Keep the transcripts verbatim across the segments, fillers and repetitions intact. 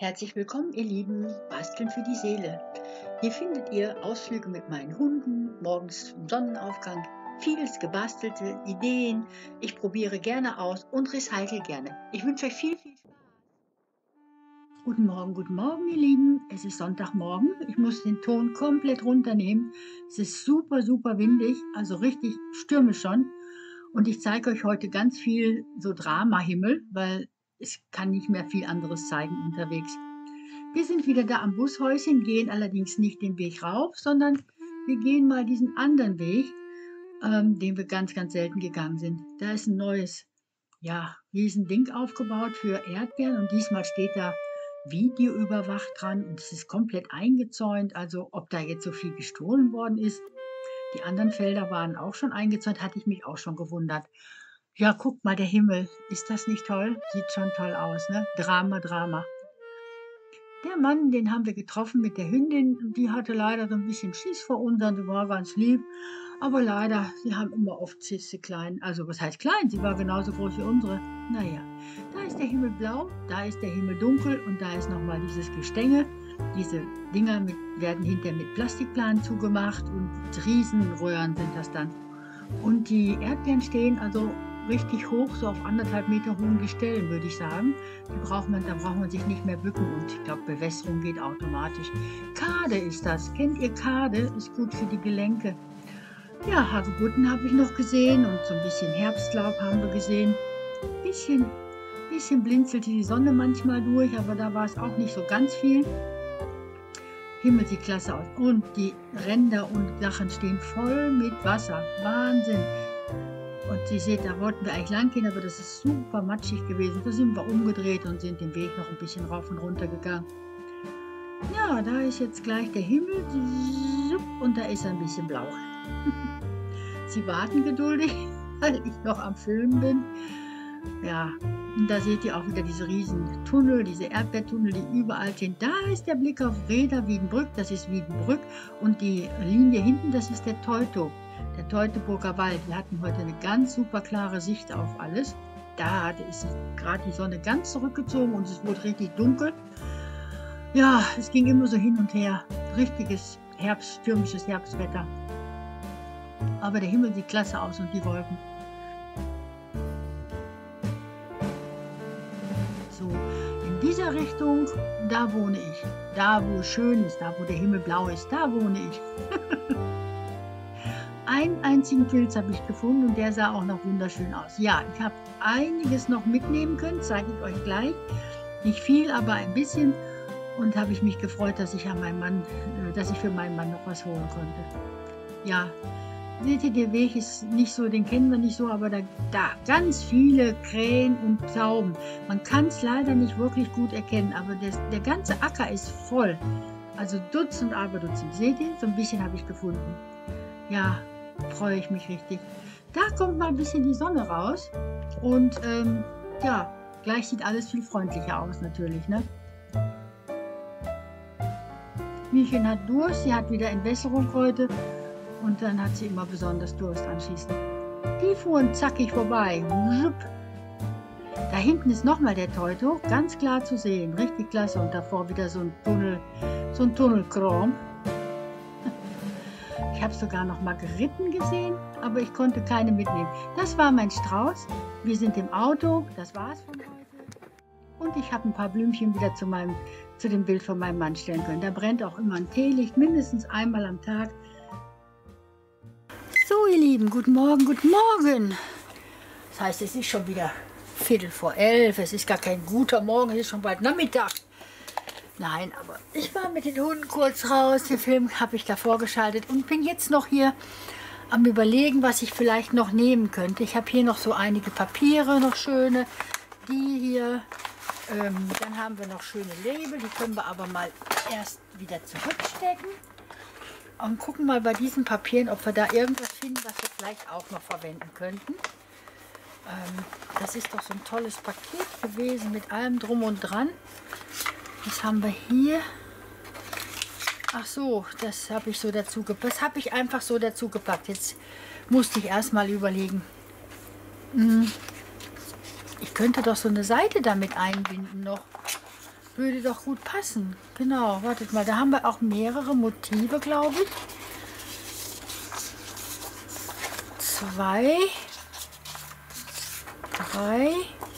Herzlich willkommen, ihr Lieben, Basteln für die Seele. Hier findet ihr Ausflüge mit meinen Hunden, morgens im Sonnenaufgang, vieles gebastelte, Ideen. Ich probiere gerne aus und recycle gerne. Ich wünsche euch viel, viel Spaß. Guten Morgen, guten Morgen, ihr Lieben. Es ist Sonntagmorgen. Ich muss den Ton komplett runternehmen. Es ist super, super windig, also richtig stürmisch schon. Und ich zeige euch heute ganz viel so Drama-Himmel, weil es kann nicht mehr viel anderes zeigen unterwegs. Wir sind wieder da am Bushäuschen, gehen allerdings nicht den Weg rauf, sondern wir gehen mal diesen anderen Weg, ähm, den wir ganz, ganz selten gegangen sind. Da ist ein neues, ja, Riesending aufgebaut für Erdbeeren und diesmal steht da Video überwacht dran und es ist komplett eingezäunt, also ob da jetzt so viel gestohlen worden ist. Die anderen Felder waren auch schon eingezäunt, hatte ich mich auch schon gewundert. Ja, guck mal, der Himmel, ist das nicht toll? Sieht schon toll aus, ne? Drama, Drama. Der Mann, den haben wir getroffen mit der Hündin, die hatte leider so ein bisschen Schiss vor unseren, die war ganz lieb, aber leider, sie haben immer oft Schisse klein, also was heißt klein, sie war genauso groß wie unsere. Naja, da ist der Himmel blau, da ist der Himmel dunkel und da ist nochmal dieses Gestänge. Diese Dinger mit, werden hinterher mit Plastikplanen zugemacht und Riesenröhren sind das dann. Und die Erdbeeren stehen also richtig hoch, so auf anderthalb Meter hohen Gestellen, würde ich sagen. Die braucht man, da braucht man sich nicht mehr bücken und ich glaube, Bewässerung geht automatisch. Kade ist das. Kennt ihr Kade? Ist gut für die Gelenke. Ja, Hagebutten habe ich noch gesehen und so ein bisschen Herbstlaub haben wir gesehen. Bisschen, bisschen blinzelte die Sonne manchmal durch, aber da war es auch nicht so ganz viel. Himmel sieht klasse aus. Und die Ränder und Sachen stehen voll mit Wasser. Wahnsinn. Und ihr seht, da wollten wir eigentlich lang gehen, aber das ist super matschig gewesen. Da sind wir umgedreht und sind den Weg noch ein bisschen rauf und runter gegangen. Ja, da ist jetzt gleich der Himmel und da ist er ein bisschen blau. Sie warten geduldig, weil ich noch am Filmen bin. Ja, und da seht ihr auch wieder diese riesen Tunnel, diese Erdbeertunnel, die überall sind. Da ist der Blick auf Rheda Wiedenbrück, das ist Wiedenbrück. Und die Linie hinten, das ist der Teutoburger, der Teutoburger Wald. Wir hatten heute eine ganz super klare Sicht auf alles. Da ist gerade die Sonne ganz zurückgezogen und es wurde richtig dunkel. Ja, es ging immer so hin und her. Richtiges Herbst, stürmisches Herbstwetter. Aber der Himmel sieht klasse aus und die Wolken. So, in dieser Richtung, da wohne ich. Da, wo es schön ist, da, wo der Himmel blau ist, da wohne ich. Einen einzigen Pilz habe ich gefunden und der sah auch noch wunderschön aus. Ja, ich habe einiges noch mitnehmen können, zeige ich euch gleich. Nicht viel, aber ein bisschen. Und habe ich mich gefreut, dass ich, an meinem Mann, dass ich für meinen Mann noch was holen konnte. Ja, seht ihr, der Weg ist nicht so, den kennen wir nicht so, aber da, da ganz viele Krähen und Tauben. Man kann es leider nicht wirklich gut erkennen, aber das, der ganze Acker ist voll. Also Dutzend, aber Dutzend. Seht ihr, so ein bisschen habe ich gefunden. Ja, freue ich mich richtig. Da kommt mal ein bisschen die Sonne raus und ähm, ja, gleich sieht alles viel freundlicher aus natürlich, ne? Miechen hat Durst, sie hat wieder Entwässerung heute und dann hat sie immer besonders Durst anschließend. Die fuhren zackig vorbei. Da hinten ist nochmal der Teuto, ganz klar zu sehen, richtig klasse und davor wieder so ein Tunnel, so ein Tunnelkram. Ich habe sogar noch mal geritten gesehen, aber ich konnte keine mitnehmen. Das war mein Strauß. Wir sind im Auto, das war's von heute. Und ich habe ein paar Blümchen wieder zu, meinem, zu dem Bild von meinem Mann stellen können. Da brennt auch immer ein Teelicht, mindestens einmal am Tag. So, ihr Lieben, guten Morgen, guten Morgen. Das heißt, es ist schon wieder Viertel vor elf. Es ist gar kein guter Morgen, es ist schon bald Nachmittag. Nein, aber ich war mit den Hunden kurz raus, den Film habe ich davor geschaltet und bin jetzt noch hier am Überlegen, was ich vielleicht noch nehmen könnte. Ich habe hier noch so einige Papiere, noch schöne, die hier, ähm, dann haben wir noch schöne Label, die können wir aber mal erst wieder zurückstecken und gucken mal bei diesen Papieren, ob wir da irgendwas finden, was wir vielleicht auch noch verwenden könnten. Ähm, das ist doch so ein tolles Paket gewesen mit allem drum und dran. Was haben wir hier? Ach so, das habe ich so dazu gepackt. Das habe ich einfach so dazu gepackt. Jetzt musste ich erstmal überlegen. Ich könnte doch so eine Seite damit einbinden noch. Würde doch gut passen. Genau, wartet mal, da haben wir auch mehrere Motive, glaube ich. Zwei, drei.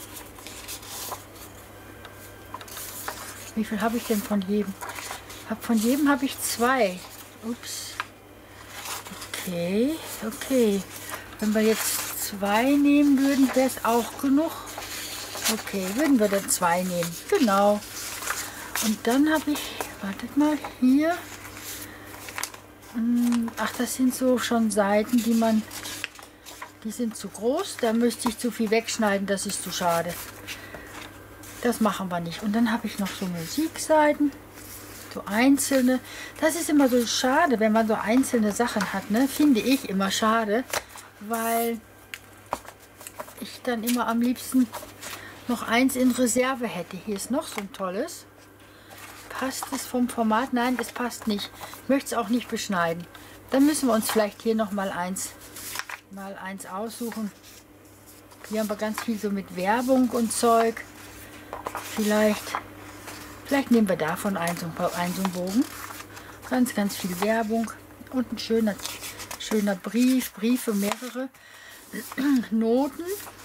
Wie viel habe ich denn von jedem? Hab von jedem habe ich zwei. Ups. Okay, okay. Wenn wir jetzt zwei nehmen würden, wäre es auch genug. Okay, würden wir dann zwei nehmen. Genau. Und dann habe ich, wartet mal, hier. Ach, das sind so schon Seiten, die man, die sind zu groß. Da müsste ich zu viel wegschneiden, das ist zu schade. Das machen wir nicht. Und dann habe ich noch so Musikseiten, so einzelne. Das ist immer so schade, wenn man so einzelne Sachen hat, ne? Finde ich immer schade, weil ich dann immer am liebsten noch eins in Reserve hätte. Hier ist noch so ein tolles. Passt es vom Format? Nein, es passt nicht. Ich möchte es auch nicht beschneiden. Dann müssen wir uns vielleicht hier noch mal eins, mal eins aussuchen. Hier haben wir ganz viel so mit Werbung und Zeug. Vielleicht, vielleicht nehmen wir davon einen so einen Bogen. Ganz, ganz viel Werbung. Und ein schöner, schöner Brief. Briefe, mehrere Noten.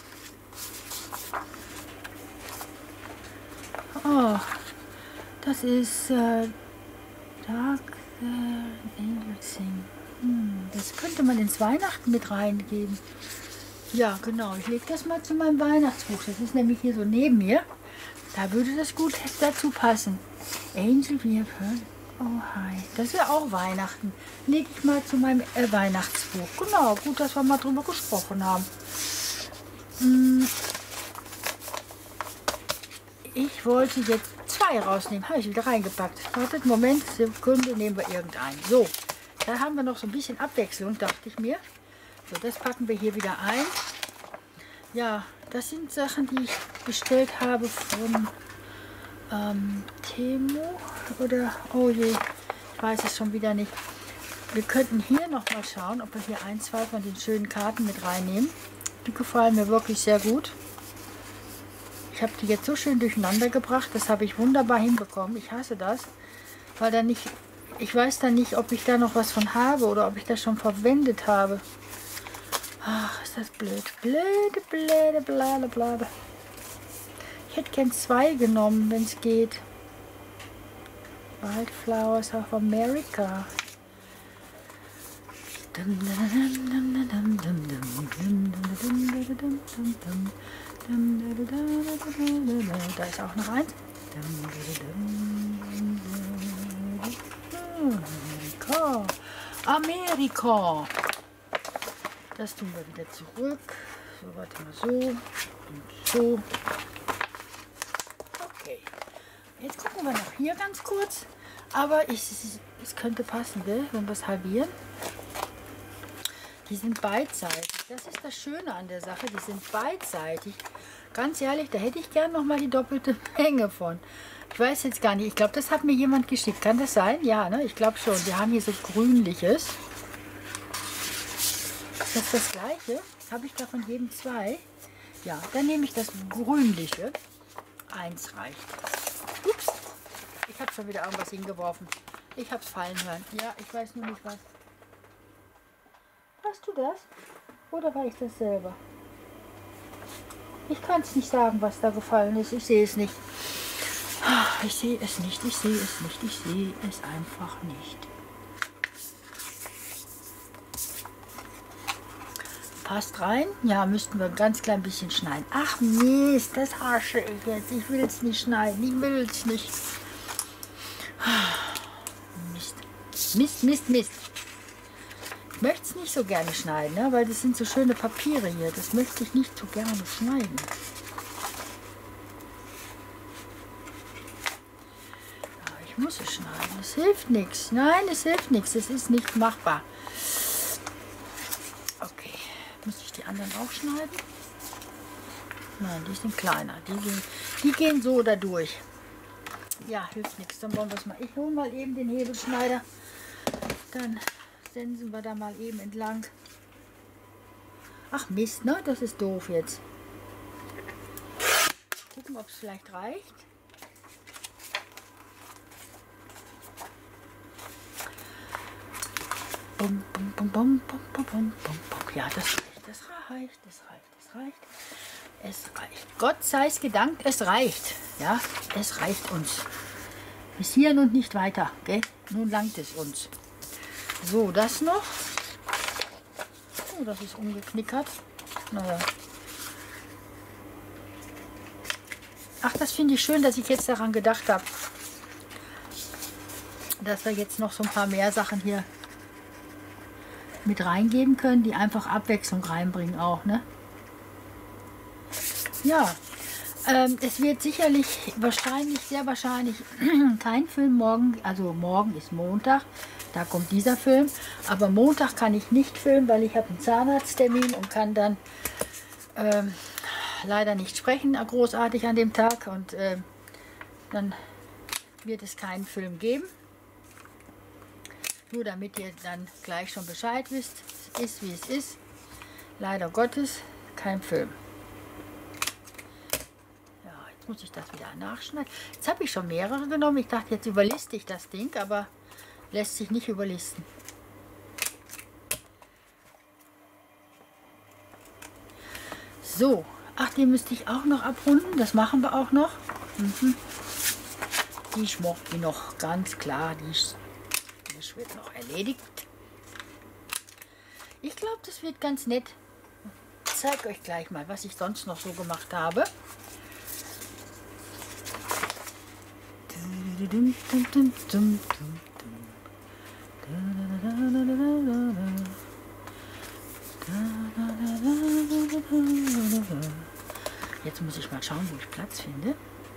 Oh. Das ist äh, Dark äh, Angel Sing. Hm, das könnte man ins Weihnachten mit reingeben. Ja, genau. Ich lege das mal zu meinem Weihnachtsbuch. Das ist nämlich hier so neben mir. Da würde das gut dazu passen. Angel, we have heard. Oh, hi. Das wäre auch Weihnachten. Lege ich mal zu meinem äh, Weihnachtsbuch. Genau, gut, dass wir mal drüber gesprochen haben. Hm. Ich wollte jetzt zwei rausnehmen. Habe ich wieder reingepackt. Wartet, Moment, Sekunde, nehmen wir irgendeinen. So, da haben wir noch so ein bisschen Abwechslung, dachte ich mir. So, das packen wir hier wieder ein. Ja, das sind Sachen, die ich bestellt habe von ähm, Temu oder, oh je, ich weiß es schon wieder nicht. Wir könnten hier noch mal schauen, ob wir hier ein, zwei von den schönen Karten mit reinnehmen. Die gefallen mir wirklich sehr gut. Ich habe die jetzt so schön durcheinander gebracht, das habe ich wunderbar hinbekommen. Ich hasse das, weil dann nicht, ich weiß dann nicht, ob ich da noch was von habe oder ob ich das schon verwendet habe. Ach, ist das blöd. Blöde, blöde, blöde, blöde. Ich hätte gern zwei genommen, wenn es geht. Wildflowers of America. Da ist auch noch eins. Amerika. Amerika. Das tun wir wieder zurück. So, warte mal, so und so. Okay. Jetzt gucken wir noch hier ganz kurz. Aber ich, es könnte passen, gell, wenn wir es halbieren. Die sind beidseitig. Das ist das Schöne an der Sache. Die sind beidseitig. Ganz ehrlich, da hätte ich gern noch mal die doppelte Menge von. Ich weiß jetzt gar nicht. Ich glaube, das hat mir jemand geschickt. Kann das sein? Ja, ne? Ich glaube schon. Wir haben hier so grünliches. Ist das das gleiche? Habe ich da von jedem zwei? Ja, dann nehme ich das grünliche. Eins reicht. Ups. Ich habe schon wieder irgendwas hingeworfen. Ich habe es fallen hören. Ja, ich weiß nur nicht was. Warst du das? Oder war ich das selber? Ich kann es nicht sagen, was da gefallen ist. Ich sehe es nicht. Ich sehe es nicht. Ich sehe es nicht. Ich sehe es einfach nicht. Passt rein. Ja, müssten wir ein ganz klein bisschen schneiden. Ach Mist, das hasche ich jetzt. Ich will es nicht schneiden. Ich will es nicht. Mist. Mist, Mist, Mist. Ich möchte es nicht so gerne schneiden, ne? Weil das sind so schöne Papiere hier. Das möchte ich nicht so gerne schneiden. Aber ich muss es schneiden. Es hilft nichts. Nein, es hilft nichts. Es ist nicht machbar. Okay. Muss ich die anderen auch schneiden? Nein, die sind kleiner. Die gehen, die gehen so da durch. Ja, hilft nichts. Dann wollen wir es mal. Ich hole mal eben den Hebelschneider. Dann sensen wir da mal eben entlang. Ach Mist, ne? Das ist doof jetzt. Gucken, ob es vielleicht reicht. Bum, bum, bum, bum, bum, bum, bum, bum. Ja, das reicht, das reicht, das reicht, das reicht. Es reicht. Gott sei es gedankt, es reicht. Ja, es reicht uns. Bis hierhin und nicht weiter. Gell? Nun langt es uns. So, das noch. Oh, das ist umgeknickert. Naja. Ach, das finde ich schön, dass ich jetzt daran gedacht habe, dass wir jetzt noch so ein paar mehr Sachen hier mit reingeben können, die einfach Abwechslung reinbringen auch, ne? Ja, ähm, es wird sicherlich, wahrscheinlich, sehr wahrscheinlich kein Film morgen, also morgen ist Montag, da kommt dieser Film, aber Montag kann ich nicht filmen, weil ich habe einen Zahnarzttermin und kann dann ähm, leider nicht sprechen, großartig an dem Tag, und ähm, dann wird es keinen Film geben. Nur damit ihr dann gleich schon Bescheid wisst, es ist wie es ist. Leider Gottes kein Film. Ja, jetzt muss ich das wieder nachschneiden. Jetzt habe ich schon mehrere genommen. Ich dachte, jetzt überliste ich das Ding, aber lässt sich nicht überlisten. So, ach, die müsste ich auch noch abrunden. Das machen wir auch noch. Mhm. Die schmockt mir noch, ganz klar. Die Das wird noch erledigt. Ich glaube, das wird ganz nett. Ich zeige euch gleich mal, was ich sonst noch so gemacht habe. Jetzt muss ich mal schauen, wo ich Platz finde.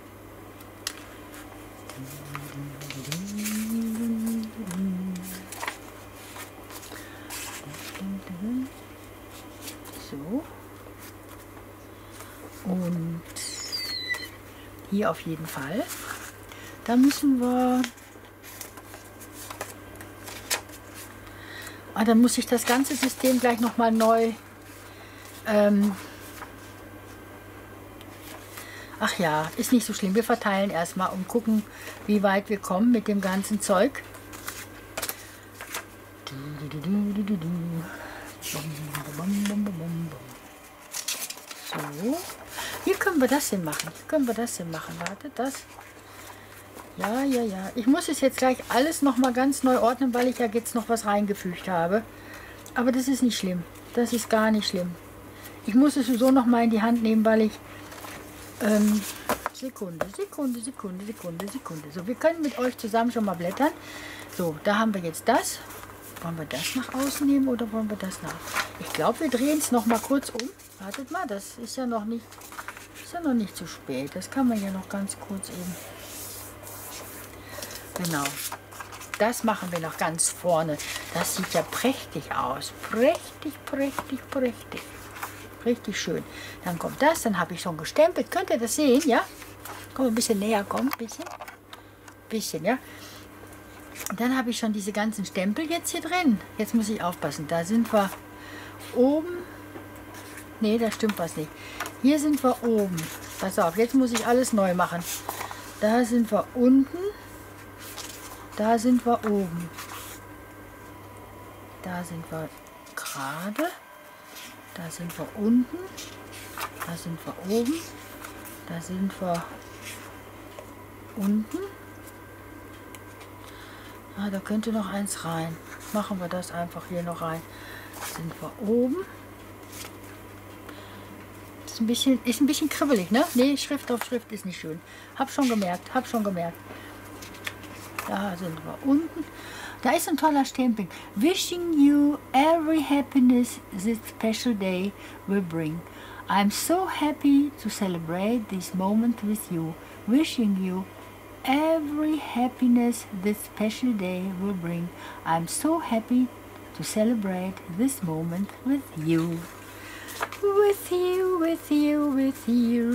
So. Und hier auf jeden Fall. Da müssen wir... Ah, dann muss ich das ganze System gleich nochmal neu... Ähm, ach ja, ist nicht so schlimm. Wir verteilen erstmal und gucken, wie weit wir kommen mit dem ganzen Zeug. So, hier können wir das denn machen. Hier können wir das denn machen. Warte, das. Ja, ja, ja. Ich muss es jetzt gleich alles noch mal ganz neu ordnen, weil ich ja jetzt noch was reingefügt habe. Aber das ist nicht schlimm. Das ist gar nicht schlimm. Ich muss es so noch mal in die Hand nehmen, weil ich... Ähm, Sekunde, Sekunde, Sekunde, Sekunde, Sekunde. So, wir können mit euch zusammen schon mal blättern. So, da haben wir jetzt das. Wollen wir das nach außen nehmen oder wollen wir das nach? Ich glaube, wir drehen es noch mal kurz um. Wartet mal, das ist ja noch nicht, ist ja noch nicht zu spät. Das kann man ja noch ganz kurz eben. Genau. Das machen wir noch ganz vorne. Das sieht ja prächtig aus. Prächtig, prächtig, prächtig. Richtig schön. Dann kommt das, dann habe ich schon gestempelt. Könnt ihr das sehen, ja? Komm, ein bisschen näher, komm, ein bisschen. Bisschen, ja? Und dann habe ich schon diese ganzen Stempel jetzt hier drin. Jetzt muss ich aufpassen. Da sind wir oben. Nee, da stimmt was nicht. Hier sind wir oben. Pass auf, jetzt muss ich alles neu machen. Da sind wir unten. Da sind wir oben. Da sind wir gerade. Da sind wir unten. Da sind wir oben. Da sind wir unten. Ah, da könnte noch eins rein. Machen wir das einfach hier noch rein. Sind wir oben. Ist ein bisschen, ist ein bisschen kribbelig, ne? Nee, Schrift auf Schrift ist nicht schön. Hab schon gemerkt, hab schon gemerkt. Da sind wir unten. Da ist ein toller Stempel. Wishing you every happiness this special day will bring. I'm so happy to celebrate this moment with you. Wishing you every happiness this special day will bring. I'm so happy to celebrate this moment with you. With you, with you, with you.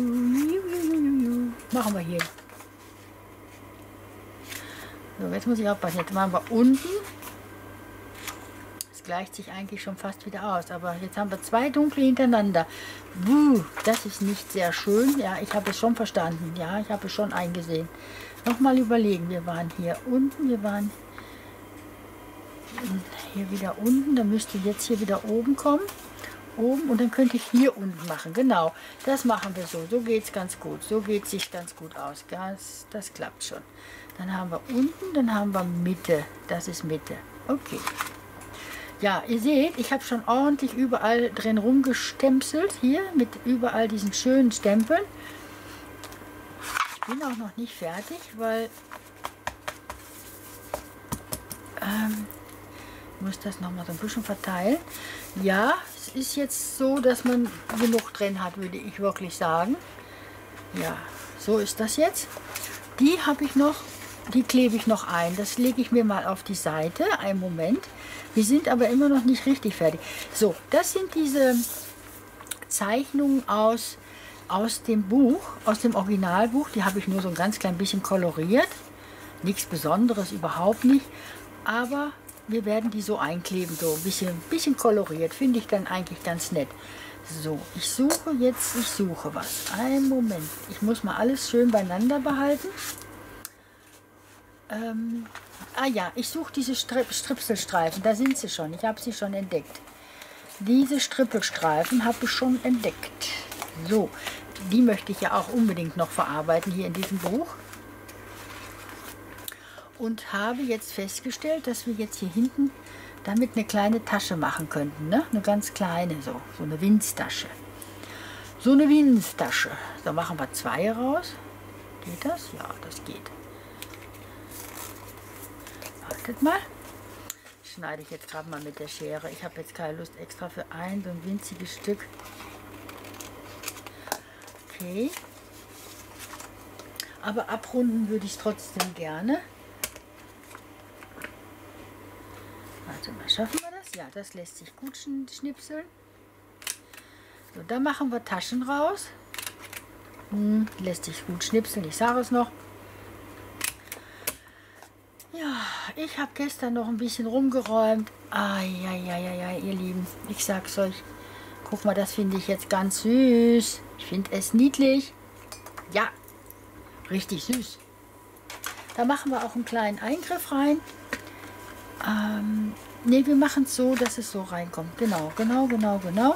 Machen wir hier. So, jetzt muss ich aufpassen. Jetzt machen wir unten. Das gleicht sich eigentlich schon fast wieder aus. Aber jetzt haben wir zwei dunkle hintereinander. Buh, das ist nicht sehr schön. Ja, ich habe es schon verstanden. Ja, ich habe es schon eingesehen. Nochmal überlegen. Wir waren hier unten. Wir waren hier wieder unten, dann müsste jetzt hier wieder oben kommen. Oben und dann könnte ich hier unten machen. Genau, das machen wir so. So geht es ganz gut. So geht es sich ganz gut aus. Das, das klappt schon. Dann haben wir unten, dann haben wir Mitte. Das ist Mitte. Okay. Ja, ihr seht, ich habe schon ordentlich überall drin rumgestempselt. Hier mit überall diesen schönen Stempeln. Ich bin auch noch nicht fertig, weil ähm, ich muss das noch mal so ein bisschen verteilen. Ja, es ist jetzt so, dass man genug drin hat, würde ich wirklich sagen. Ja, so ist das jetzt. Die habe ich noch, die klebe ich noch ein. Das lege ich mir mal auf die Seite. Einen Moment. Wir sind aber immer noch nicht richtig fertig. So, das sind diese Zeichnungen aus, aus dem Buch, aus dem Originalbuch. Die habe ich nur so ein ganz klein bisschen koloriert. Nichts Besonderes, überhaupt nicht. Aber wir werden die so einkleben, so ein bisschen, bisschen koloriert. Finde ich dann eigentlich ganz nett. So, ich suche jetzt, ich suche was. Einen Moment. Ich muss mal alles schön beieinander behalten. Ähm, ah ja, ich suche diese Strip Stripselstreifen. Da sind sie schon. Ich habe sie schon entdeckt. Diese Strippelstreifen habe ich schon entdeckt. So, die möchte ich ja auch unbedingt noch verarbeiten hier in diesem Buch. Und habe jetzt festgestellt, dass wir jetzt hier hinten damit eine kleine Tasche machen könnten. Ne? Eine ganz kleine, so, so eine Winztasche. So eine Winztasche. Da machen wir zwei raus. Geht das? Ja, das geht. Wartet mal. Schneide ich jetzt gerade mal mit der Schere. Ich habe jetzt keine Lust extra für ein so ein winziges Stück. Okay. Aber abrunden würde ich trotzdem gerne. Warte mal, schaffen wir das? Ja, das lässt sich gut schnipseln. So, da machen wir Taschen raus. Hm, lässt sich gut schnipseln, ich sage es noch. Ja, ich habe gestern noch ein bisschen rumgeräumt. Ah, ja, ja, ja, ja, ihr Lieben, ich sag's euch. Guck mal, das finde ich jetzt ganz süß. Ich finde es niedlich. Ja, richtig süß. Da machen wir auch einen kleinen Eingriff rein. Ähm, ne, wir machen es so, dass es so reinkommt. Genau, genau, genau, genau.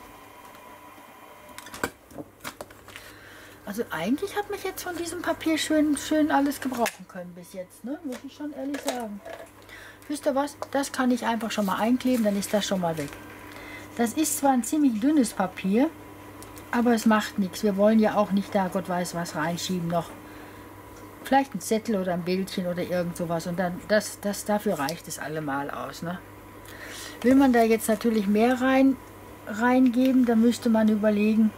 Also eigentlich hat mich jetzt von diesem Papier schön, schön alles gebrauchen können bis jetzt, ne? Muss ich schon ehrlich sagen. Wisst ihr was? Das kann ich einfach schon mal einkleben, dann ist das schon mal weg. Das ist zwar ein ziemlich dünnes Papier, aber es macht nichts. Wir wollen ja auch nicht da Gott weiß was reinschieben noch. Vielleicht ein Zettel oder ein Bildchen oder irgend sowas. Und dann, das, das, dafür reicht es allemal aus. Ne? Will man da jetzt natürlich mehr rein, reingeben, dann müsste man überlegen.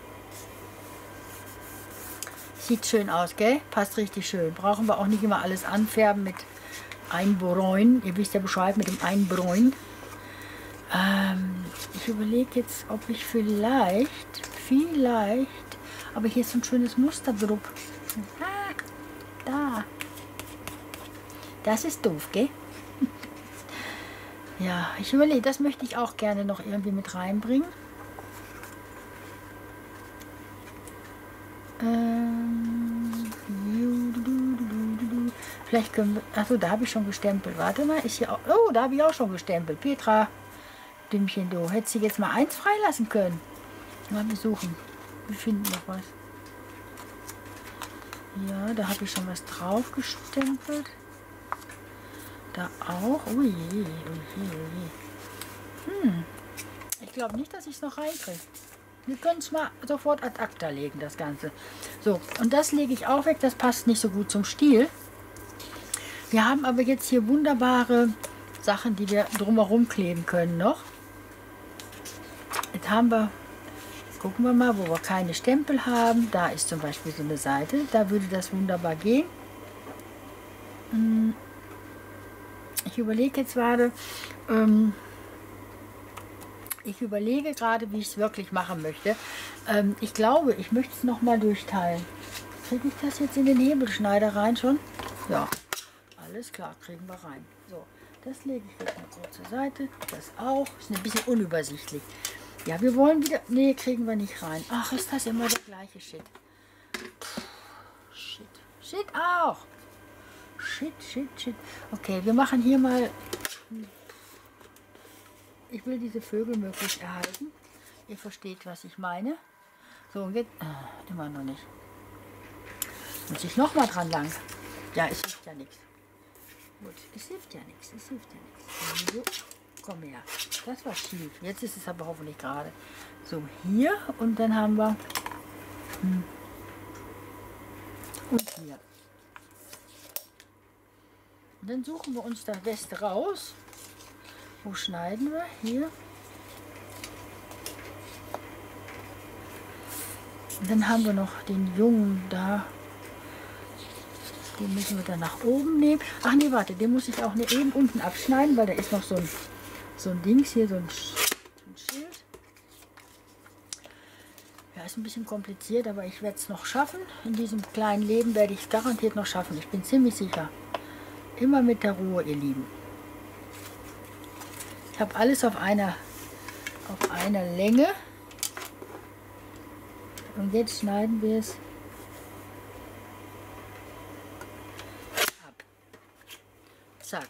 Sieht schön aus, gell? Passt richtig schön. Brauchen wir auch nicht immer alles anfärben mit Einbräunen. Ihr wisst ja Bescheid mit dem Einbräunen. Ähm, ich überlege jetzt, ob ich vielleicht, vielleicht, aber hier ist so ein schönes Muster drauf. Ah, da. Das ist doof, gell? Ja, ich überlege, das möchte ich auch gerne noch irgendwie mit reinbringen. Ähm, vielleicht können wir, achso, da habe ich schon gestempelt. Warte mal, ist hier auch, oh, da habe ich auch schon gestempelt. Petra, Dümmchen, du hättest sie jetzt mal eins freilassen können. Mal besuchen. Wir finden noch was. Ja, da habe ich schon was drauf gestempelt. Da auch. Ui, ui, ui. Hm. Ich glaube nicht, dass ich es noch reinkriege. Wir können es mal sofort ad acta legen, das Ganze. So, und das lege ich auch weg. Das passt nicht so gut zum Stiel. Wir haben aber jetzt hier wunderbare Sachen, die wir drumherum kleben können noch. Jetzt haben wir, gucken wir mal, wo wir keine Stempel haben. Da ist zum Beispiel so eine Seite. Da würde das wunderbar gehen. Ich überlege jetzt gerade, ähm, ich überlege gerade, wie ich es wirklich machen möchte. Ähm, ich glaube, ich möchte es noch mal durchteilen. Kriege ich das jetzt in den Hebelschneider rein schon? Ja, alles klar, kriegen wir rein. So, das lege ich jetzt mal kurz zur Seite. Das auch. Ist ein bisschen unübersichtlich. Ja, wir wollen wieder... Nee, kriegen wir nicht rein. Ach, ist das immer der gleiche Shit. Puh, shit. Shit auch. Shit, shit, shit. Okay, wir machen hier mal... ich will diese Vögel möglichst erhalten. Ihr versteht, was ich meine. So, und jetzt äh, immer noch nicht. Muss ich noch mal dran lang. Ja, es hilft ja nichts. Gut, es hilft ja nichts. Es hilft ja nichts. So, komm her. Das war schief. Jetzt ist es aber hoffentlich gerade. So, hier und dann haben wir hm, und hier. Und dann suchen wir uns das Beste raus. Wo schneiden wir? Hier. Und dann haben wir noch den Jungen da. Den müssen wir dann nach oben nehmen. Ach nee, warte, den muss ich auch ne, eben unten abschneiden, weil da ist noch so ein, so ein Dings hier, so ein, ein Schild. Ja, ist ein bisschen kompliziert, aber ich werde es noch schaffen. In diesem kleinen Leben werde ich es garantiert noch schaffen. Ich bin ziemlich sicher. Immer mit der Ruhe, ihr Lieben. Ich habe alles auf einer, auf einer Länge. Und jetzt schneiden wir es ab. Zack.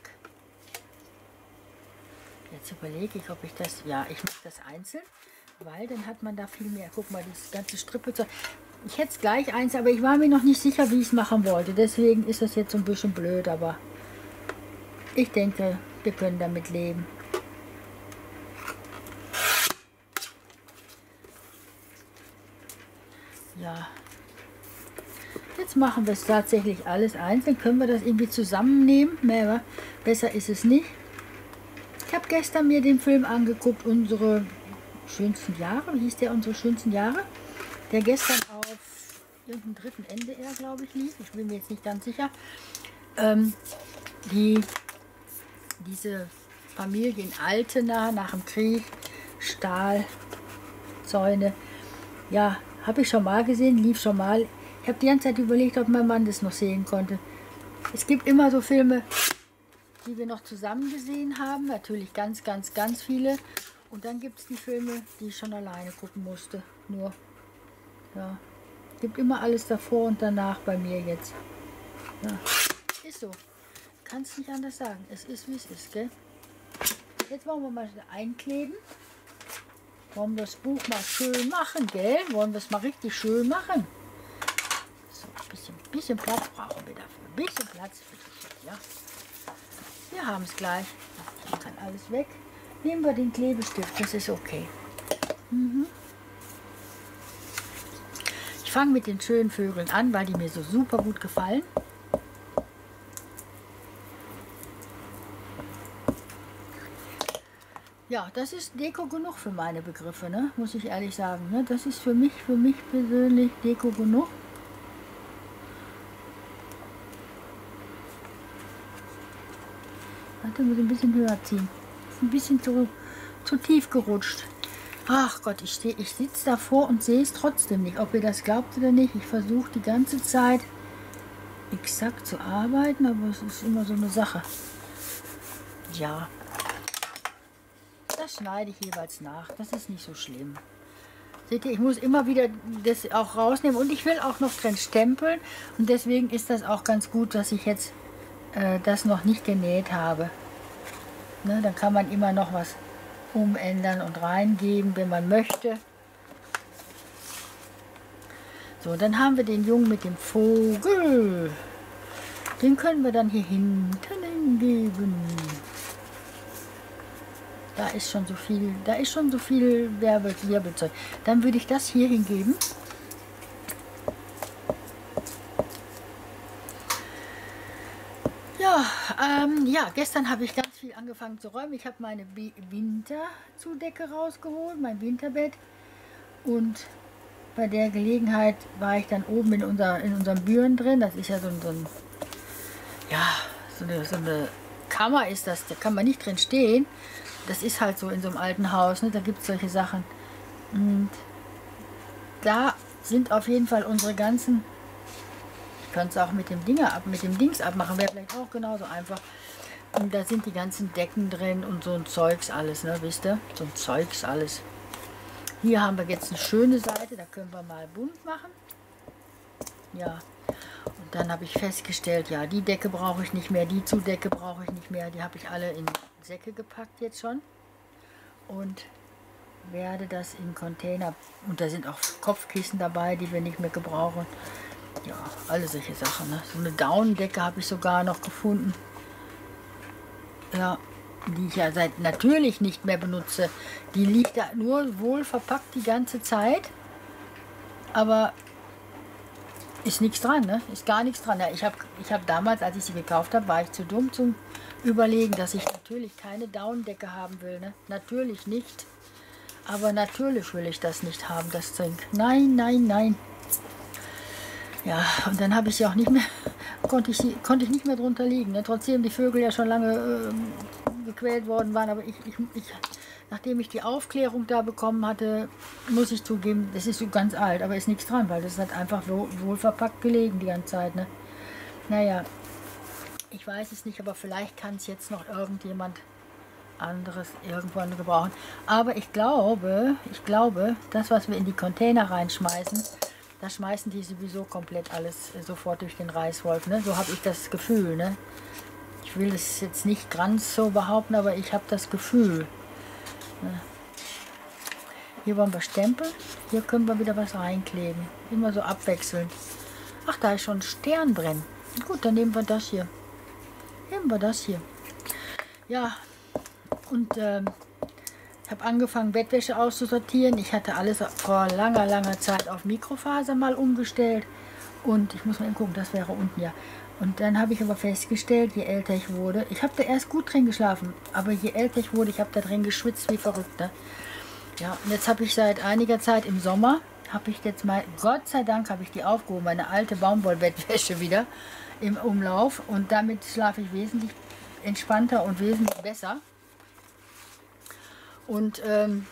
Jetzt überlege ich, ob ich das... Ja, ich mache das einzeln, weil dann hat man da viel mehr. Guck mal, dieses ganze Strippe. Ich hätte es gleich einzeln, aber ich war mir noch nicht sicher, wie ich es machen wollte. Deswegen ist das jetzt so ein bisschen blöd, aber ich denke, wir können damit leben. Ja, jetzt machen wir es tatsächlich alles einzeln. Können wir das irgendwie zusammennehmen? Mehr, besser ist es nicht. Ich habe gestern mir den Film angeguckt, unsere schönsten Jahre. Wie hieß der, unsere schönsten Jahre? Der gestern auf irgendeinem dritten Ende er, glaube ich, lief. Ich bin mir jetzt nicht ganz sicher. Ähm, die, diese Familie in Altena nach dem Krieg, Stahlzäune, ja, habe ich schon mal gesehen, lief schon mal. Ich habe die ganze Zeit überlegt, ob mein Mann das noch sehen konnte. Es gibt immer so Filme, die wir noch zusammen gesehen haben. Natürlich ganz, ganz, ganz viele. Und dann gibt es die Filme, die ich schon alleine gucken musste. Nur, ja, es gibt immer alles davor und danach bei mir jetzt. Ja, ist so. Kann es nicht anders sagen. Es ist, wie es ist, gell? Jetzt wollen wir mal einkleben. Wollen wir das Buch mal schön machen, gell? Wollen wir es mal richtig schön machen? So, ein bisschen, bisschen Platz brauchen wir dafür. Ein bisschen Platz, ja. Wir haben es gleich. Ich kann alles weg. Nehmen wir den Klebestift, das ist okay. Mhm. Ich fange mit den schönen Vögeln an, weil die mir so super gut gefallen. Ja, das ist Deko genug für meine Begriffe, ne? Muss ich ehrlich sagen. Ne? Das ist für mich, für mich persönlich Deko genug. Warte, muss ein bisschen höher ziehen. Ist ein bisschen zu, zu tief gerutscht. Ach Gott, ich, steh, ich sitze davor und sehe es trotzdem nicht. Ob ihr das glaubt oder nicht, ich versuche die ganze Zeit exakt zu arbeiten, aber es ist immer so eine Sache. Ja. Das schneide ich jeweils nach. Das ist nicht so schlimm. Seht ihr, ich muss immer wieder das auch rausnehmen und ich will auch noch drin stempeln. Und deswegen ist das auch ganz gut, dass ich jetzt äh, das noch nicht genäht habe. Ne, dann kann man immer noch was umändern und reingeben, wenn man möchte. So, dann haben wir den Jungen mit dem Vogel. Den können wir dann hier hinten hingeben. Da ist schon so viel, da ist schon so viel Wirbel, Wirbelzeug. Dann würde ich das hier hingeben. Ja, ähm, ja, gestern habe ich ganz viel angefangen zu räumen. Ich habe meine Winterzudecke rausgeholt, mein Winterbett. Und bei der Gelegenheit war ich dann oben in, unser, in unserem Büren drin. Das ist ja so ein, so ein ja, so eine, so eine Kammer ist das, da kann man nicht drin stehen. Das ist halt so in so einem alten Haus, ne? Da gibt es solche Sachen. Und da sind auf jeden Fall unsere ganzen, ich könnte es auch mit dem Dinger ab, mit dem Dings abmachen, wäre vielleicht auch genauso einfach. Und da sind die ganzen Decken drin und so ein Zeugs alles, ne, wisst ihr? So ein Zeugs alles. Hier haben wir jetzt eine schöne Seite, da können wir mal bunt machen. Ja. Und dann habe ich festgestellt, ja, die Decke brauche ich nicht mehr, die Zudecke brauche ich nicht mehr. Die habe ich alle in Säcke gepackt jetzt schon. und werde das in Container, und da sind auch Kopfkissen dabei, die wir nicht mehr gebrauchen. Ja, alle solche Sachen. Ne? So eine Daunendecke habe ich sogar noch gefunden. Ja, die ich ja seit natürlich nicht mehr benutze. Die liegt da nur wohl verpackt die ganze Zeit. Aber ist nichts dran, ne? Ist gar nichts dran. Ja, ich habe ich hab damals, als ich sie gekauft habe, war ich zu dumm zum Überlegen, dass ich natürlich keine Daunendecke haben will. Ne? Natürlich nicht. Aber natürlich will ich das nicht haben, das Zeug. Nein, nein, nein. Ja, und dann habe ich sie auch nicht mehr, konnte ich, sie, konnte ich nicht mehr drunter liegen. Ne? Trotzdem die Vögel ja schon lange äh, gequält worden waren. Aber ich, ich, ich, nachdem ich die Aufklärung da bekommen hatte, muss ich zugeben, das ist so ganz alt, aber ist nichts dran, weil das hat einfach wohl, wohl verpackt gelegen die ganze Zeit. Ne? Naja, ich weiß es nicht, aber vielleicht kann es jetzt noch irgendjemand anderes irgendwann gebrauchen. Aber ich glaube, ich glaube, das, was wir in die Container reinschmeißen, da schmeißen die sowieso komplett alles sofort durch den Reißwolf. Ne? So habe ich das Gefühl. Ne? Ich will es jetzt nicht ganz so behaupten, aber ich habe das Gefühl. Ne? Hier wollen wir stempeln. Hier können wir wieder was reinkleben. Immer so abwechselnd. Ach, da ist schon ein Stern drin. Gut, dann nehmen wir das hier. Nehmen wir das hier. Ja, und ähm, ich habe angefangen, Bettwäsche auszusortieren. Ich hatte alles vor langer, langer Zeit auf Mikrofaser mal umgestellt. Und ich muss mal eben gucken, das wäre unten, ja. Und dann habe ich aber festgestellt, je älter ich wurde, ich habe da erst gut drin geschlafen, aber je älter ich wurde, ich habe da drin geschwitzt wie verrückt. Ne? Ja, und jetzt habe ich seit einiger Zeit im Sommer, habe ich jetzt mal, Gott sei Dank habe ich die aufgehoben, meine alte Baumwollbettwäsche wieder im Umlauf. Und damit schlafe ich wesentlich entspannter und wesentlich besser. Und ähm,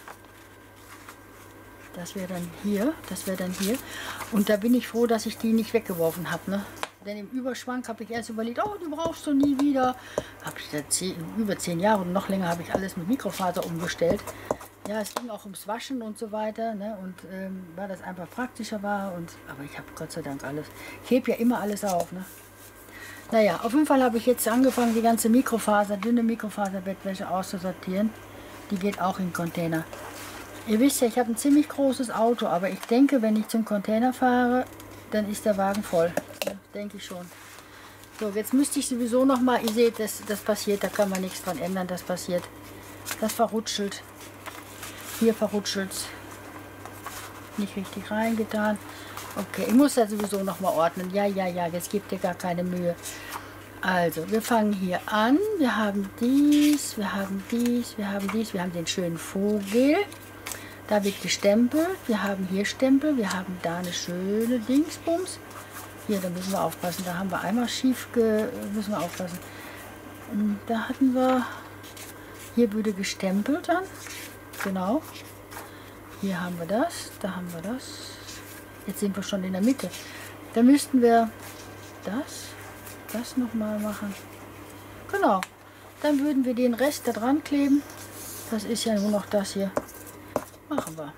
das wäre dann hier, das wäre dann hier. Und da bin ich froh, dass ich die nicht weggeworfen habe. Ne? Denn im Überschwank habe ich erst überlegt, oh, die brauchst du nie wieder. Habe ich da zehn, über zehn Jahre und noch länger habe ich alles mit Mikrofaser umgestellt. Ja, es ging auch ums Waschen und so weiter. Ne? Und ähm, weil das einfach praktischer war. Und, aber ich habe Gott sei Dank alles. Ich hebe ja immer alles auf. Ne? Naja, auf jeden Fall habe ich jetzt angefangen, die ganze Mikrofaser, dünne Mikrofaserbettwäsche auszusortieren. Die geht auch in Container. Ihr wisst ja, ich habe ein ziemlich großes Auto, aber ich denke, wenn ich zum Container fahre, dann ist der Wagen voll. Ja, denke ich schon. So, jetzt müsste ich sowieso noch mal, ihr seht, das, das passiert, da kann man nichts dran ändern, das passiert. Das verrutschelt. Hier verrutschelt es. Nicht richtig reingetan. Okay, ich muss das sowieso noch mal ordnen. Ja, ja, ja, jetzt gibt ihr gar keine Mühe. Also, wir fangen hier an. Wir haben dies, wir haben dies, wir haben dies, wir haben den schönen Vogel. Da wird gestempelt. Wir haben hier Stempel, wir haben da eine schöne Dingsbums. Hier, da müssen wir aufpassen. Da haben wir einmal schief, ge müssen wir aufpassen. Und da hatten wir, hier würde gestempelt dann. Genau. Hier haben wir das, da haben wir das. Jetzt sind wir schon in der Mitte. Da müssten wir das. Das nochmal machen. Genau. Dann würden wir den Rest da dran kleben. Das ist ja nur noch das hier. Machen wir.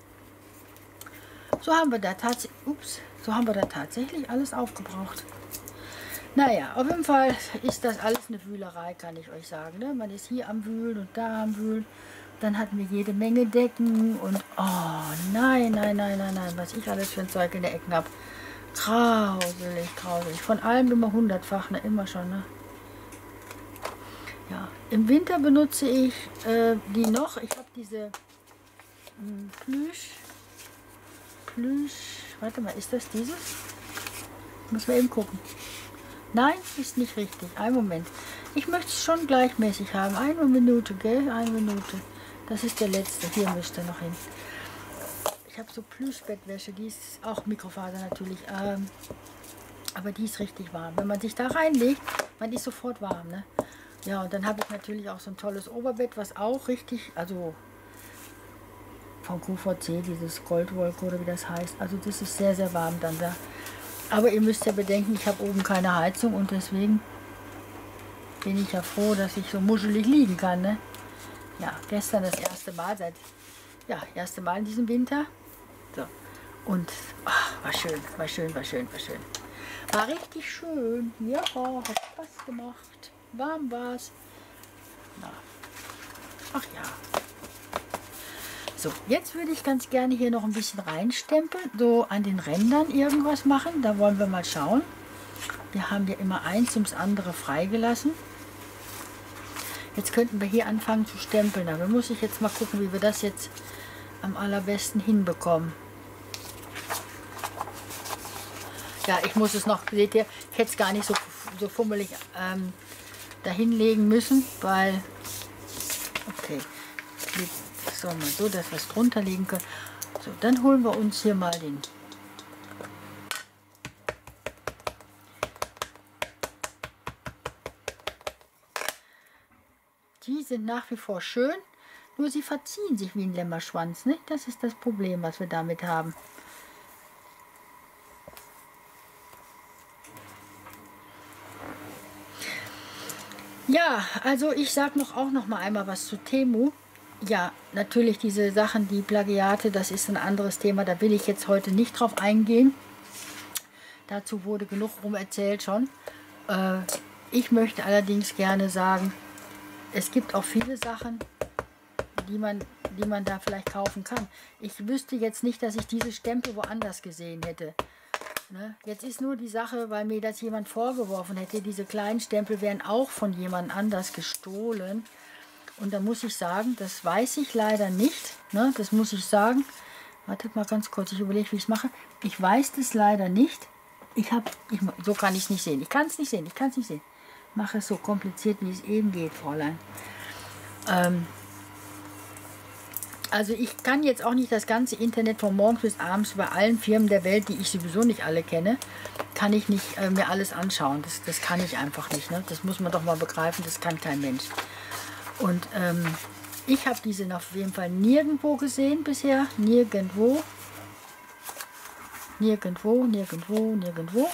So haben wir da tatsächlich, ups, so haben wir da tatsächlich alles aufgebraucht. Naja, auf jeden Fall ist das alles eine Wühlerei, kann ich euch sagen. Ne? Man ist hier am Wühlen und da am Wühlen. Dann hatten wir jede Menge Decken und oh nein, nein, nein, nein, nein, was ich alles für ein Zeug in der Ecken habe. Grauselig, grauselig. Von allem immer hundertfach, ne? Immer schon. Ne? Ja, im Winter benutze ich äh, die noch. Ich habe diese mh, Plüsch, Plüsch, warte mal, ist das dieses? Muss man eben gucken. Nein, ist nicht richtig. Einen Moment. Ich möchte es schon gleichmäßig haben. Eine Minute, gell? Eine Minute. Das ist der letzte. Hier müsste noch hin. Ich habe so Plüschbettwäsche, die ist auch Mikrofaser natürlich, ähm, aber die ist richtig warm. Wenn man sich da reinlegt, man ist sofort warm. Ne? Ja, und dann habe ich natürlich auch so ein tolles Oberbett, was auch richtig, also vom Q V C, dieses Goldwolke oder wie das heißt. Also das ist sehr, sehr warm dann da. Aber ihr müsst ja bedenken, ich habe oben keine Heizung und deswegen bin ich ja froh, dass ich so muschelig liegen kann. Ne? Ja, gestern das erste Mal seit, ja, erste Mal in diesem Winter. So. Und ach, war schön, war schön, war schön, war schön. War richtig schön. Ja, hat Spaß gemacht. Warm war's. Na. Ach ja. So, jetzt würde ich ganz gerne hier noch ein bisschen reinstempeln, so an den Rändern irgendwas machen. Da wollen wir mal schauen. Wir haben ja immer eins ums andere freigelassen. Jetzt könnten wir hier anfangen zu stempeln, aber muss ich jetzt mal gucken, wie wir das jetzt am allerbesten hinbekommen. Ja, ich muss es noch, seht ihr, ich hätte es gar nicht so, so fummelig ähm, dahin legen müssen, weil, okay, so mal so, dass wir es drunter legen können. So, dann holen wir uns hier mal den Die sind nach wie vor schön, nur sie verziehen sich wie ein Lämmerschwanz, nicht? Das ist das Problem, was wir damit haben. Ja, also ich sage noch auch noch mal einmal was zu Temu. Ja, natürlich diese Sachen, die Plagiate, das ist ein anderes Thema, da will ich jetzt heute nicht drauf eingehen. Dazu wurde genug rum erzählt schon. Äh, ich möchte allerdings gerne sagen, es gibt auch viele Sachen, die man, die man da vielleicht kaufen kann. Ich wüsste jetzt nicht, dass ich diese Stempel woanders gesehen hätte. Ne? Jetzt ist nur die Sache, weil mir das jemand vorgeworfen hätte, diese kleinen Stempel wären auch von jemand anders gestohlen. Und da muss ich sagen, das weiß ich leider nicht. Ne? Das muss ich sagen. Wartet mal ganz kurz, ich überlege, wie ich es mache. Ich weiß das leider nicht. Ich habe, ich, so kann ich es nicht sehen. Ich kann es nicht sehen, ich kann es nicht sehen. Mache es so kompliziert, wie es eben geht, Fräulein. Ähm, also ich kann jetzt auch nicht das ganze Internet von morgens bis abends bei allen Firmen der Welt, die ich sowieso nicht alle kenne, kann ich nicht äh, mir alles anschauen. Das, das kann ich einfach nicht. Ne? Das muss man doch mal begreifen, das kann kein Mensch. Und ähm, ich habe diese auf jeden Fall nirgendwo gesehen bisher. Nirgendwo. Nirgendwo, nirgendwo, nirgendwo.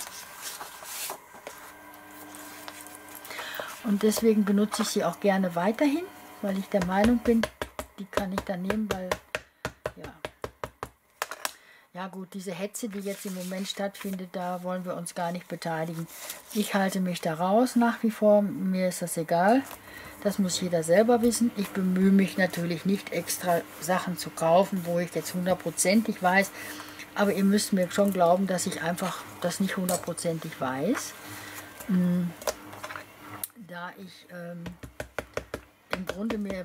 Und deswegen benutze ich sie auch gerne weiterhin, weil ich der Meinung bin, die kann ich dann nehmen, weil, ja, ja gut, diese Hetze, die jetzt im Moment stattfindet, da wollen wir uns gar nicht beteiligen. Ich halte mich da raus nach wie vor, mir ist das egal, das muss jeder selber wissen. Ich bemühe mich natürlich nicht, extra Sachen zu kaufen, wo ich jetzt hundertprozentig weiß, aber ihr müsst mir schon glauben, dass ich einfach das nicht hundertprozentig weiß. Hm. Da ich ähm, im Grunde mir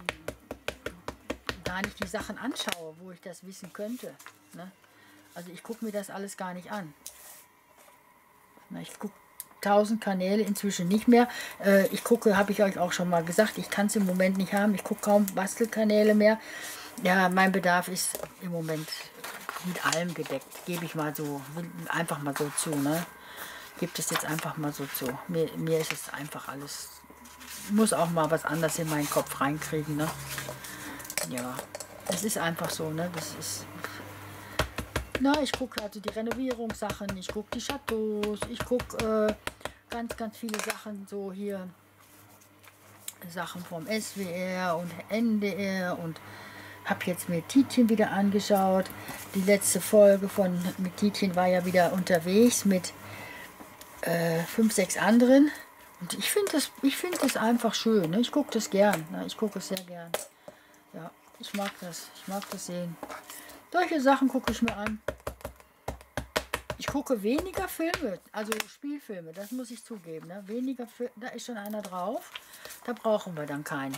gar nicht die Sachen anschaue, wo ich das wissen könnte. Ne? Also ich gucke mir das alles gar nicht an. Na, ich gucke tausend Kanäle inzwischen nicht mehr. Äh, ich gucke, habe ich euch auch schon mal gesagt, ich kann es im Moment nicht haben. Ich gucke kaum Bastelkanäle mehr. Ja, mein Bedarf ist im Moment mit allem gedeckt. Gebe ich mal so, einfach mal so zu. Ne? Gibt es jetzt einfach mal so zu. Mir, mir ist es einfach alles, muss auch mal was anderes in meinen Kopf reinkriegen, ne? Ja, es ist einfach so, ne? Das ist, na, ich gucke also die Renovierungssachen, ich gucke die Chateaus, ich gucke äh, ganz, ganz viele Sachen, so hier, Sachen vom S W R und N D R und habe jetzt mir Tietjen wieder angeschaut. Die letzte Folge von mit Tietjen war ja wieder unterwegs mit Äh, fünf, sechs anderen. Und ich finde das, ich finde das einfach schön. Ne? Ich gucke das gern. Ne? Ich gucke es sehr gern. Ja, ich mag das. Ich mag das sehen. Solche Sachen gucke ich mir an. Ich gucke weniger Filme, also Spielfilme, das muss ich zugeben. Ne? Weniger Filme, da ist schon einer drauf. Da brauchen wir dann keinen.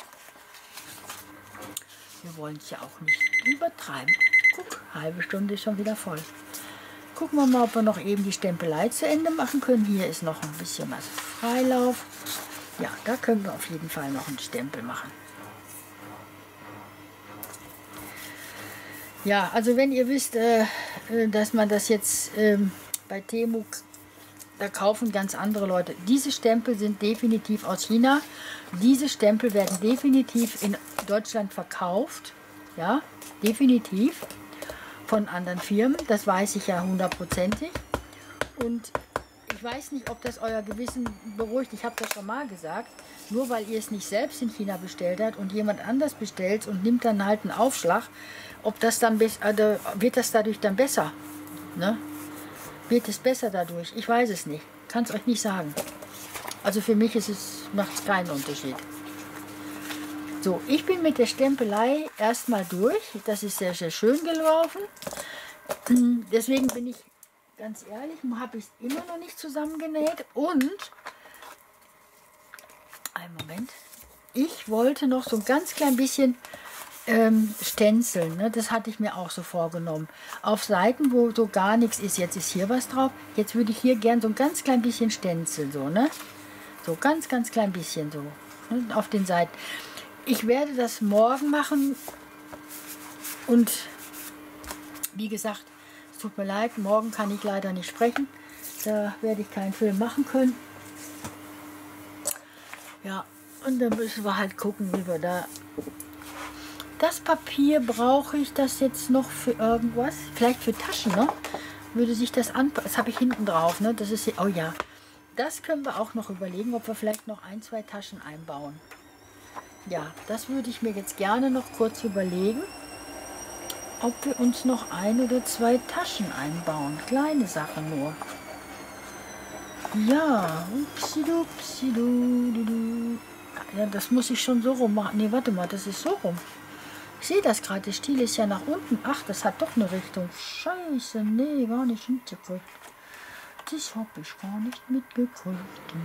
Wir wollen es ja auch nicht übertreiben. Guck, halbe Stunde ist schon wieder voll. Gucken wir mal, ob wir noch eben die Stempelei zu Ende machen können. Hier ist noch ein bisschen was Freilauf. Ja, da können wir auf jeden Fall noch einen Stempel machen. Ja, also wenn ihr wisst, äh, dass man das jetzt äh, bei Temu, da kaufen ganz andere Leute. Diese Stempel sind definitiv aus China. Diese Stempel werden definitiv in Deutschland verkauft. Ja, definitiv. Von anderen Firmen, das weiß ich ja hundertprozentig. Und ich weiß nicht, ob das euer Gewissen beruhigt. Ich habe das schon mal gesagt. Nur weil ihr es nicht selbst in China bestellt habt und jemand anders bestellt und nimmt dann halt einen Aufschlag, ob das dann also wird das dadurch dann besser? Ne? Wird es besser dadurch? Ich weiß es nicht. Kann es euch nicht sagen. Also für mich ist es, macht es keinen Unterschied. So, ich bin mit der Stempelei erstmal durch. Das ist sehr, sehr schön gelaufen. Deswegen bin ich ganz ehrlich, habe ich es immer noch nicht zusammengenäht. Und, einen Moment, ich wollte noch so ein ganz klein bisschen ähm, Stenzeln, ne? Das hatte ich mir auch so vorgenommen. Auf Seiten, wo so gar nichts ist, jetzt ist hier was drauf, jetzt würde ich hier gern so ein ganz klein bisschen Stenzeln, so, ne? So ganz, ganz klein bisschen so, ne? Auf den Seiten. Ich werde das morgen machen und wie gesagt, es tut mir leid, morgen kann ich leider nicht sprechen, da werde ich keinen Film machen können. Ja, und dann müssen wir halt gucken, wie wir da... Das Papier brauche ich das jetzt noch für irgendwas? Vielleicht für Taschen, ne? Würde sich das anpassen. Das habe ich hinten drauf, ne? Das ist hier, oh ja. Das können wir auch noch überlegen, ob wir vielleicht noch ein, zwei Taschen einbauen. Ja, das würde ich mir jetzt gerne noch kurz überlegen, ob wir uns noch ein oder zwei Taschen einbauen. Kleine Sachen nur. Ja, upsidu, upsidu, du, du. Ja, das muss ich schon so rum machen. Ne, warte mal, das ist so rum. Ich sehe das gerade, der Stiel ist ja nach unten. Ach, das hat doch eine Richtung. Scheiße, nee, gar nicht mitgekriegt. Das habe ich gar nicht mitgekriegt.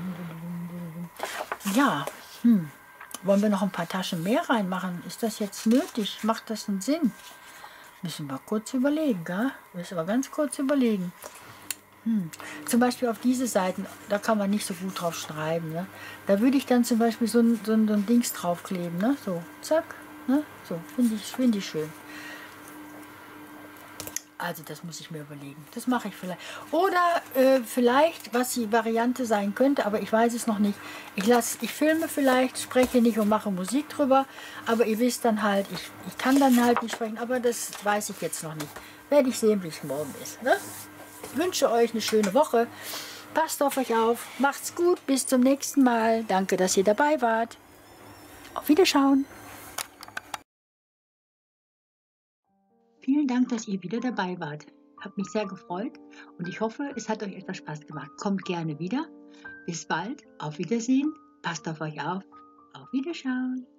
Ja, hm. Wollen wir noch ein paar Taschen mehr reinmachen? Ist das jetzt nötig? Macht das einen Sinn? Müssen wir kurz überlegen, gell? Müssen wir ganz kurz überlegen. Hm. Zum Beispiel auf diese Seiten, da kann man nicht so gut drauf schreiben. Ne? Da würde ich dann zum Beispiel so ein, so ein, so ein Dings draufkleben. Ne? So, zack. Ne? So, finde ich, find ich schön. Also das muss ich mir überlegen. Das mache ich vielleicht. Oder äh, vielleicht, was die Variante sein könnte, aber ich weiß es noch nicht. Ich, lass, ich filme vielleicht, spreche nicht und mache Musik drüber. Aber ihr wisst dann halt, ich, ich kann dann halt nicht sprechen, aber das weiß ich jetzt noch nicht. Werde ich sehen, wie es morgen ist. Ne? Ich wünsche euch eine schöne Woche. Passt auf euch auf. Macht's gut. Bis zum nächsten Mal. Danke, dass ihr dabei wart. Auf Wiederschauen. Vielen Dank, dass ihr wieder dabei wart. Hat mich sehr gefreut und ich hoffe, es hat euch etwas Spaß gemacht. Kommt gerne wieder. Bis bald. Auf Wiedersehen. Passt auf euch auf. Auf Wiederschauen.